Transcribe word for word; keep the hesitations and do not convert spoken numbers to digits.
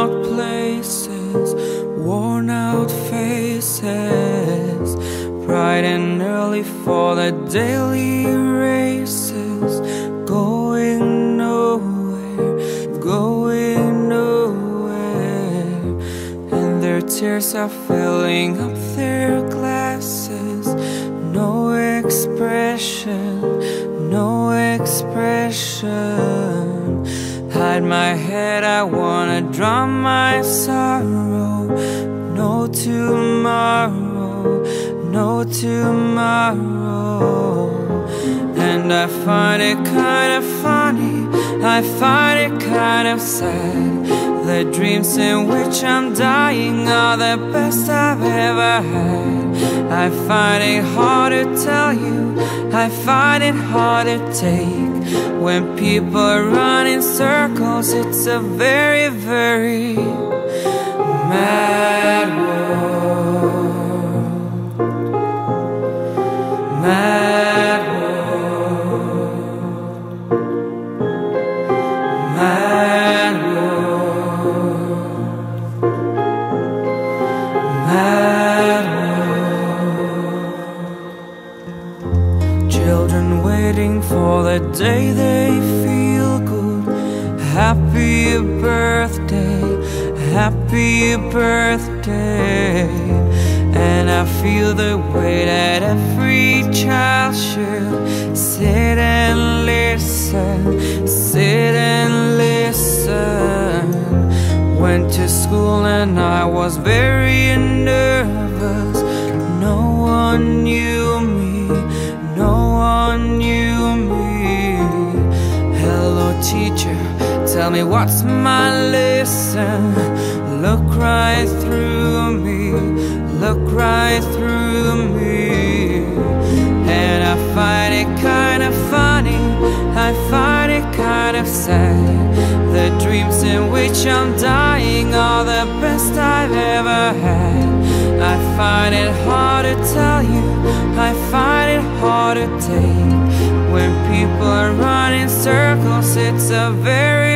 out places, worn out faces, bright and early for the daily races, going nowhere, going nowhere. And their tears are filling up their glasses. No expression, no expression. Hide my head, I wanna drown my sorrow. No tomorrow, no tomorrow. And I find it kind of funny, I find it kind of sad. The dreams in which I'm dying are the best I've ever had. I find it hard to tell you, I find it hard to take. When people run in circles, it's a very, very mad world. Mad world. Mad world. Mad world. Children waiting for the day they feel good. Happy birthday, happy birthday. And I feel the way that every child should sit and listen, sit and listen. Went to school and I was very nervous. No one knew me, no one knew me. Hello teacher, tell me what's my lesson. Look right through me, look right through me. And I find it kind of funny, I find it kind of sad. The dreams in which I'm dying are the best I've ever had. I find it hard to tell you, I find it hard to take. When people run in circles, it's a very